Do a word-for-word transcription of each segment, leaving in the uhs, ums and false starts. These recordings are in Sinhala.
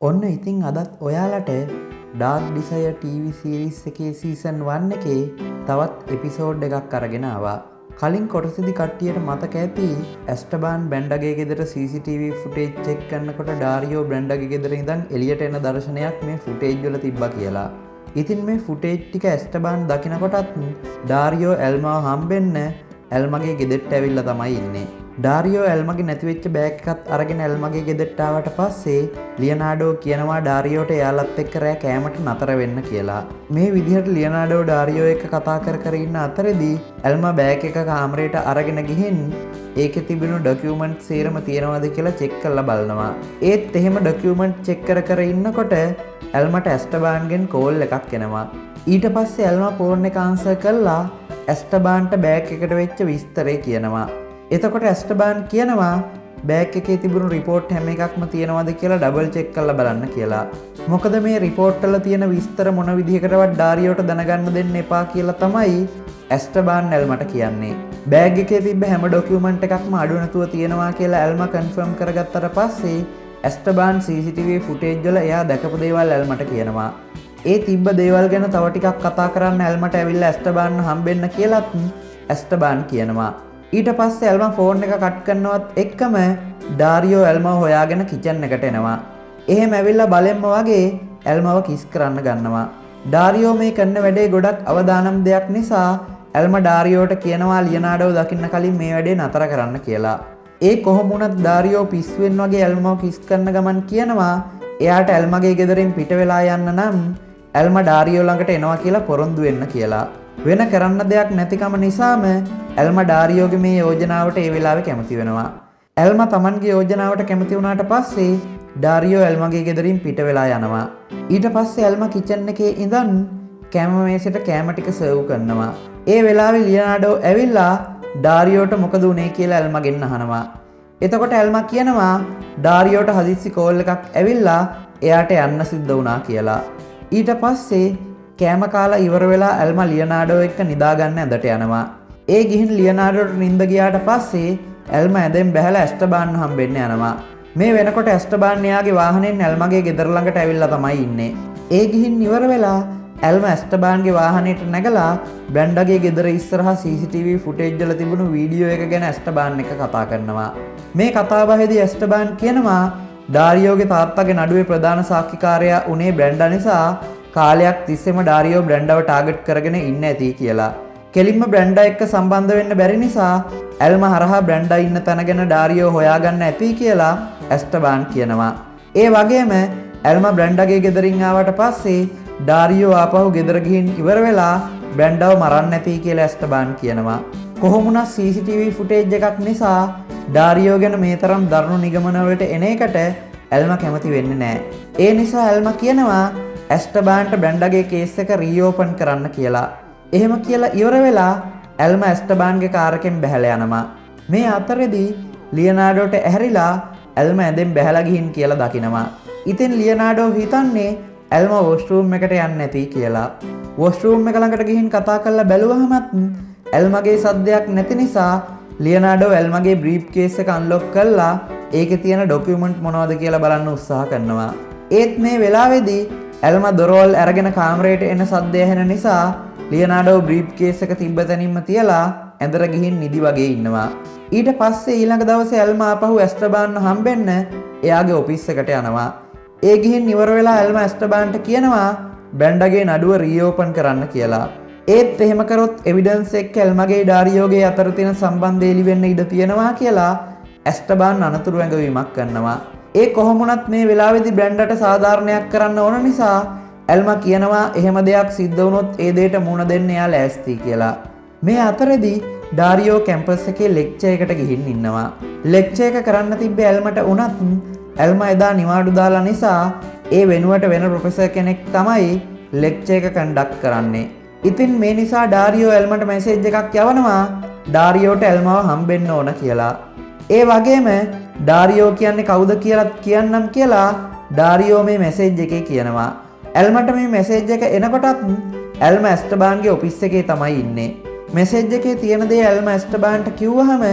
ඔන්න ඉතින් අදත් ඔයාලට ඩාර්ක් ඩිසයර් ටීවී සීරීස් එකේ සීසන් වන් එකේ තවත් එපිසෝඩ් එකක් අරගෙන ආවා. කලින් කොටසේදී කට්ටියට මතක ඇති ඇස්ටබාන් බ්‍රැන්ඩගේ ගෙදර සීසීටීවී ෆුටේජ් චෙක් කරනකොට ඩාරියෝ බ්‍රැන්ඩගේ ගෙදර ඉඳන් එළියට එන දර්ශනයක් මේ ෆුටේජ් වල තිබ්බා කියලා. ඉතින් මේ ෆුටේජ් ටික ඇස්ටබාන් දකිනකොටත් ඩාරියෝ එල්මාව හම්බෙන්න එල්මගේ ගෙදරට ඇවිල්ලා තමයි ඉන්නේ. ඩාරියෝ එල්මගේ නැතිවෙච්ච බෑග් එකත් අරගෙන එල්මගේ ගෙදරට ආවට පස්සේ ලියනාඩෝ කියනවා ඩාරියෝට එයාලත් එක්ක රෑ කෑමට නතර වෙන්න කියලා. මේ විදිහට ලියනාඩෝ ඩාරියෝ එක්ක කතා කර කර ඉන්න අතරේදී එල්මා බෑග් එක කාමරේට අරගෙන ගිහින් ඒකේ තිබුණු ඩොකියුමන්ට් සේරම තියෙනවද කියලා චෙක් කරලා බලනවා. ඒත් එහෙම ඩොකියුමන්ට් චෙක් කර කර ඉන්නකොට එල්මට ඇස්ටබාන්ගෙන් කෝල් එකක් එනවා. ඊට පස්සේ එල්මා ෆෝන් එක ආන්සර් කළා ඇස්ටබාන්ට බෑග් එකට වෙච්ච විස්තරය කියනවා. එතකොට ඇස්ටබාන් කියනවා බෑග් එකේ තිබුණු රිපෝට් හැම එකක්ම තියෙනවද කියලා ඩබල් චෙක් කරලා බලන්න කියලා. මොකද මේ රිපෝට් වල තියෙන විස්තර මොන විදිහකටවත් ඩාරියෝට දැනගන්න දෙන්න එපා කියලා තමයි ඇස්ටබාන් එල්මට කියන්නේ. බෑග් එකේ තිබ්බ හැම ඩොකියුමන්ට් එකක්ම අඩු නැතුව තියෙනවා කියලා එල්මා කන්ෆර්ම් කරගත්තට පස්සේ ඇස්ටබාන් සීසීටීවී ෆුටේජ් වල එයා දැකපු දේවල් එල්මට කියනවා. ඒ තිබ්බ දේවල් ගැන තව ටිකක් කතා කරන්න එල්මට ඇවිල්ලා ඇස්ටබාන් හම්බෙන්න කියලාත් ඇස්ටබාන් කියනවා. ඊට පස්සේ එල්මා ෆෝන් එක කට් කරනවත් එක්කම ඩාරියෝ එල්මාව හොයාගෙන කිචන් එකට එනවා. එහෙම ඇවිල්ලා බලෙන්ම වගේ එල්මාව කිස් කරන්න ගන්නවා. ඩාරියෝ මේ කරන වැඩේ ගොඩක් අවදානම් දෙයක් නිසා එල්මා ඩාරියෝට කියනවා ලියනාඩෝ දකින්න කලින් මේ වැඩේ නතර කරන්න කියලා. ඒ කොහොම වුණත් ඩාරියෝ පිස්සුවෙන් වගේ එල්මාව කිස් කරන ගමන් කියනවා එයාට එල්මාගේ ගෙදරින් පිට වෙලා යන්න නම් එල්මා ඩාරියෝ ළඟට එනවා කියලා පොරොන්දු වෙන්න කියලා. වෙන කරන්න දෙයක් නැතිකම නිසාම එල්මා ඩාරියෝගේ මේ යෝජනාවට ඒ වෙලාවේ කැමති වෙනවා. එල්මා Tamanගේ යෝජනාවට කැමති වුණාට පස්සේ ඩාරියෝ එල්මාගේ ගෙදරින් පිට වෙලා යනවා. ඊට පස්සේ එල්මා කිචන් එකේ ඉඳන් කැම මේසෙට කැම ටික සර්ව් කරනවා. ඒ වෙලාවේ ලියනාඩෝ ඇවිල්ලා ඩාරියෝට මොකද උනේ කියලා එල්මාගෙන් අහනවා. එතකොට එල්මා කියනවා ඩාරියෝට හදිස්සි කෝල් එකක් ඇවිල්ලා එයාට යන්න සිද්ධ වුණා කියලා. ඊට පස්සේ කෑම කාලා ඉවර වෙලා එල්මා ලියනාඩෝ එක්ක නිදාගන්න ඇඳට යනවා. ඒ ගිහින් ලියනාඩෝට නිින්ද ගියාට පස්සේ එල්මා ඇඳෙන් බැහැලා ඇස්ටබාන් හම්බෙන්න යනවා. මේ වෙනකොට ඇස්ටබාන් එයාගේ වාහනයෙන් එල්මාගේ ගෙදර ළඟට ඇවිල්ලා තමයි ඉන්නේ. ඒ ගිහින් ඉවර වෙලා එල්මා ඇස්ටබාන්ගේ වාහනේට නැගලා බ්‍රැන්ඩගේ ගෙදර ඉස්සරහා සීසීටීවී ෆුටේජ් වල තිබුණු වීඩියෝ එක ගැන ඇස්ටබාන් එක කතා කරනවා. මේ කතාබහේදී ඇස්ටබාන් කියනවා ඩාරියෝගේ තාත්තගේ නඩුවේ ප්‍රධාන සාක්ෂිකාරයා උනේ බ්‍රැන්ඩා නිසා කාලයක් තිස්සෙම ඩාරියෝ බ්‍රැන්ඩව ටාගට් කරගෙන ඉන්න ඇති කියලා. කෙලින්ම බ්‍රැන්ඩා එක්ක සම්බන්ධ වෙන්න බැරි නිසා එල්මා හරහා බ්‍රැන්ඩා ඉන්න තැන ගැන ඩාරියෝ හොයාගන්න ඇති කියලා ඇස්ටබාන් කියනවා. ඒ වගේම එල්මා බ්‍රැන්ඩාගේ ගෙදරින් ආවට පස්සේ ඩාරියෝ ආපහු ගෙදර ගිහින් ඉවර වෙලා බ්‍රැන්ඩාව මරන්න ඇති කියලා ඇස්ටබාන් කියනවා. කොහොම වුණත් සීසීටීවී ෆුටේජ් එකක් නිසා ඩාරියෝ ගැන මේ තරම් දරුණු නිගමන වලට එන එකට එල්මා කැමති වෙන්නේ නැහැ. ඒ නිසා එල්මා කියනවා ඇස්ටබාන්ට බ්‍රැන්ඩගේ කේස් එක රීಓපන් කරන්න කියලා. එහෙම කියලා ඉවර වෙලා එල්මා ඇස්ටබාන්ගේ කාර් එකෙන් බැහැලා යනවා. මේ අතරේදී ලියනාඩෝට ඇහැරිලා එල්මා ඇඳෙන් බැහැලා ගිහින් කියලා දකිනවා. ඉතින් ලියනාඩෝ හිතන්නේ එල්මා වොෂ්රූම් එකට යන්නේ නැති කියලා. වොෂ්රූම් එක ළඟට ගිහින් කතා කරලා බැලුවහමත් එල්මාගේ සද්දයක් නැති නිසා ලියනාඩෝ එල්මාගේ බ්‍රීෆ් කේස් එක අන්ලොක් කරලා ඒකේ තියෙන ඩොකියුමන්ට් මොනවද කියලා බලන්න උත්සාහ කරනවා. ඒත් මේ වෙලාවේදී එල්මා දොරවල් අරගෙන කාමරේට එන සද්දය ඇහෙන නිසා ලියනාඩෝ බ්‍රීෆ් කේස් එක තිබ්බ තැනින්ම තියලා ඇඳට ගිහින් නිදි වගේ ඉන්නවා. ඊට පස්සේ ඊළඟ දවසේ එල්මා ආපහු ඇස්ටබාන් හම්බෙන්න එයාගේ ඔෆිස් එකට යනවා. ඒ ගිහින් ඉවර වෙලා එල්මා ඇස්ටබාන්ට කියනවා බ්‍රැන්ඩගේ නඩුව රීಓපන් කරන්න කියලා. ඒත් එහෙම කරොත් එවිඩන්ස් එක්ක එල්මාගේ ඩාරියෝගේ අතර තියෙන සම්බන්ධය එළිවෙන්න ඉඩ තියෙනවා කියලා ඇස්ටබාන් අනතුරු ඇඟවීමක් කරනවා. ඒ කොහොම වුණත් මේ වෙලාවේදී බ්‍රැන්ඩට සාධාරණයක් කරන්න ඕන නිසා එල්මා කියනවා එහෙම දෙයක් සිද්ධ වුණොත් ඒ දෙයට මුහුණ දෙන්න එයා ලෑස්ති කියලා. මේ අතරේදී ඩාරියෝ කැම්පස් එකේ ලෙක්චර් එකට ගිහින් ඉන්නවා. ලෙක්චර් එක කරන්න තිබ්බ එල්මට උනත් එල්මා එදා නිවාඩු දාලා නිසා ඒ වෙනුවට වෙන ප්‍රොෆෙසර් කෙනෙක් තමයි ලෙක්චර් එක කන්ඩක්ට් කරන්නේ. ඉතින් මේ නිසා ඩාරියෝ එල්මට මැසේජ් එකක් යවනවා ඩාරියෝට එල්මාව හම්බෙන්න ඕන කියලා. ඒ වගේම ඩාරියෝ කියන්නේ කවුද කියලාත් කියන්නම් කියලා ඩාරියෝ මේ මැසේජ් එකේ කියනවා. එල්මට මේ මැසේජ් එක එනකොටත් එල්මා ඇස්ටබාන්ගේ ඔෆිස් එකේ තමයි ඉන්නේ. මැසේජ් එකේ තියෙන දේ එල්මා ඇස්ටබාන්ට කිව්වහම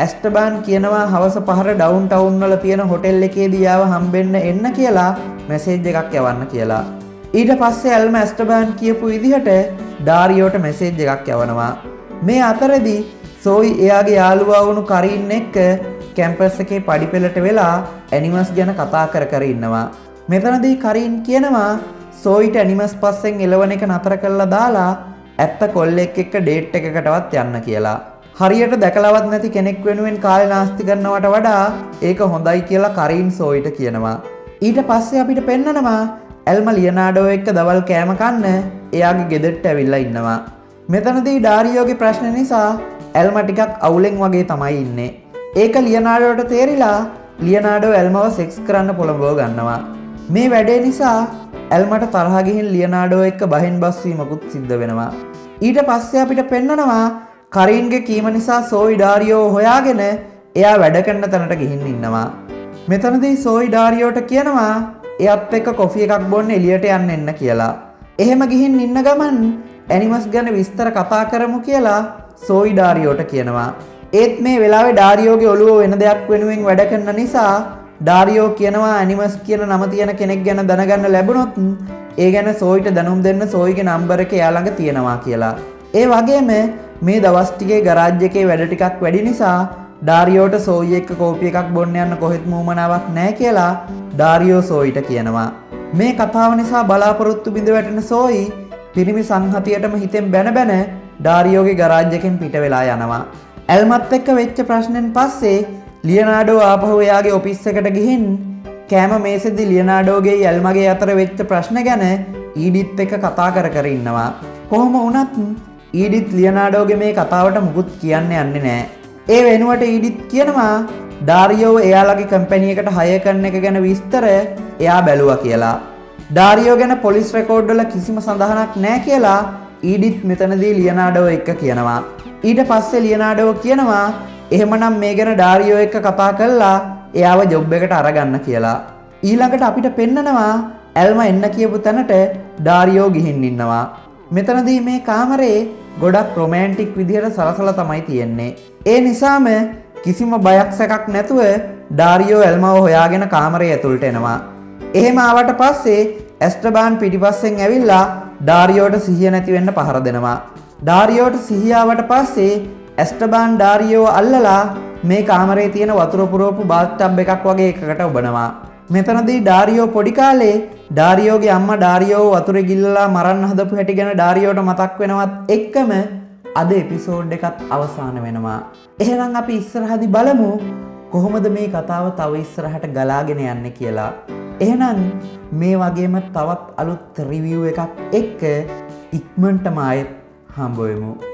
ඇස්ටබාන් කියනවා හවස පහර ඩවුන් ටවුන් වල තියෙන හොටෙල් එකේදී ආව හම්බෙන්න එන්න කියලා මැසේජ් එකක් යවන්න කියලා. ඊට පස්සේ ඇල්ම ඇස්ටබාන් කියපු විදිහට ඩාරියෝට මැසේජ් එකක් යවනවා. මේ අතරදී සෝයි එයාගේ යාළුවා වුණු කරින් එක්ක කැම්පස් එකේ පඩිපෙළට වෙලා ඇනිමස් ගැන කතා කර කර ඉන්නවා. මෙතනදී කරින් කියනවා සෝයිට ඇනිමස් පස්සෙන් එලවන එක නතර කරලා දාලා ඇත්ත කොල්ලෙක් එක්ක ඩේට් එකකටවත් යන්න කියලා. හරියට දැකලවත් නැති කෙනෙක් වෙනුවෙන් කාලේ නාස්ති කරනවට වඩා ඒක හොඳයි කියලා කරින් සෝයිට කියනවා. ඊට පස්සේ අපිට පෙන්නනවා ඇල්ම ලියනාඩෝ එක්ක දවල් කෑම කන්න එයාගේ ගෙදරට ඇවිල්ලා ඉන්නවා. මෙතනදී ඩාරියෝගේ ප්‍රශ්න නිසා ඇල්ම ටිකක් අවුලෙන් වගේ තමයි ඉන්නේ. ඒක ලියනාඩෝට තේරිලා ලියනාඩෝ ඇල්මව සෙක්ස් කරන්න පොළඹව ගන්නවා. මේ වැඩේ නිසා ඇල්මට තරහ ගිහින් ලියනාඩෝ එක්ක බහෙන් බස් වීමකුත් සිද්ධ වෙනවා. ඊට පස්සේ අපිට පෙන්නනවා කරින්ගේ කීම නිසා සෝයි ඩාරියෝ හොයාගෙන එයා වැඩ කරන තැනට ගිහින් ඉන්නවා. මෙතනදී සෝයි ඩාරියෝට කියනවා එයත් එක්ක කොෆි එකක් බොන්න එළියට යන්න එන්න කියලා. එහෙම ගිහින් ඉන්න ගමන් ඇනිමස් ගැන විස්තර කතා කරමු කියලා සෝයි ඩාරියෝට කියනවා. ඒත් මේ වෙලාවේ ඩාරියෝගේ ඔළුව වෙන දෙයක් වෙනුවෙන් වැඩ කරන නිසා ඩාරියෝ කියනවා ඇනිමස් කියන නම තියෙන කෙනෙක් ගැන දැනගන්න ලැබුණොත් ඒ ගැන සෝයිට දැනුම් දෙන්න සෝයිගේ නම්බර එක එයා ළඟ තියෙනවා කියලා. ඒ වගේම මේ දවස් ටිකේ ගරාජ් එකේ වැඩ ටිකක් වැඩි නිසා ඩාරියෝට සෝයි එක්ක කෝපි එකක් බොන්න යන්න කොහෙත්ම උවමනාවක් නැහැ කියලා ඩාරියෝ සෝයිට කියනවා. මේ කතාව නිසා බලාපොරොත්තු බිඳ වැටෙන සෝයි පිරිමි සංහතියටම හිතෙන් බැන බැන ඩාරියෝගේ ගරාජ් එකෙන් පිට වෙලා යනවා. ඇල්මත් එක්ක වෙච්ච ප්‍රශ්නෙන් පස්සේ ලියනාඩෝ ආපහු එයාගේ ඔෆිස් එකට ගිහින් කෑම මේසෙදි ලියනාඩෝගේ ඇල්මගේ අතර වෙච්ච ප්‍රශ්න ගැන ඊඩිත් එක්ක කතා කර කර ඉන්නවා. කොහොම වුණත් ඊඩිත් ලියනාඩෝගේ මේ කතාවට මුකුත් කියන්න යන්නේ නැහැ. ඒ වෙනුවට ඊඩිත් කියනවා ඩාරියෝව එයාලගේ කම්පැනි එකට හයර් කරන එක ගැන විස්තර එයා බැලුවා කියලා. ඩාරියෝ ගැන පොලිස් රෙකෝඩ් වල කිසිම සඳහනක් නැහැ කියලා ඊඩිත් මෙතනදී ලියනාඩෝ එක්ක කියනවා. ඊට පස්සේ ලියනාඩෝ කියනවා එහෙමනම් මේ ගැන ඩාරියෝ එක්ක කතා කරලා එයාව ජොබ් එකට අරගන්න කියලා. ඊළඟට අපිට පෙන්නනවා ඇල්ම එන්න කියපු තැනට ඩාරියෝ ගිහින් ඉන්නවා. මෙතනදී මේ කාමරේ ගොඩක් රොමෑන්ටික් විදිහට සලසලා තමයි තියෙන්නේ. ඒ නිසාම කිසිම බයක් සැකක් නැතුව ඩාරියෝ ඇල්මව හොයාගෙන කාමරේ ඇතුළට එනවා. එහෙම ආවට පස්සේ ඇස්ටබාන් පිටිපස්සෙන් ඇවිල්ලා ඩාරියෝට සිහිය නැති වෙන්න පහර දෙනවා. ඩාරියෝට සිහිය ආවට පස්සේ ඇස්ටබාන් ඩාරියෝ අල්ලලා මේ කාමරේ තියෙන වතුර පුරවපු බාත් ටබ් එකක් වගේ එකකට ඔබනවා. මෙතනදී ඩාරියෝ පොඩි කාලේ ඩාරියෝගේ අම්මා ඩාරියෝව වතුරේ ගිල්ලලා මරන්න හදපු හැටි ගැන ඩාරියෝට මතක් වෙනවත් එක්කම අද එපිසෝඩ් එකත් අවසන් වෙනවා. එහෙනම් අපි ඉස්සරහදී බලමු කොහොමද මේ කතාව තව ඉස්සරහට ගලාගෙන යන්නේ කියලා. එහෙනම් මේ වගේම තවත් අලුත් රිවිව් එකක් එක්ක ඉක්මනටම ආයෙත් හම්බ වෙමු.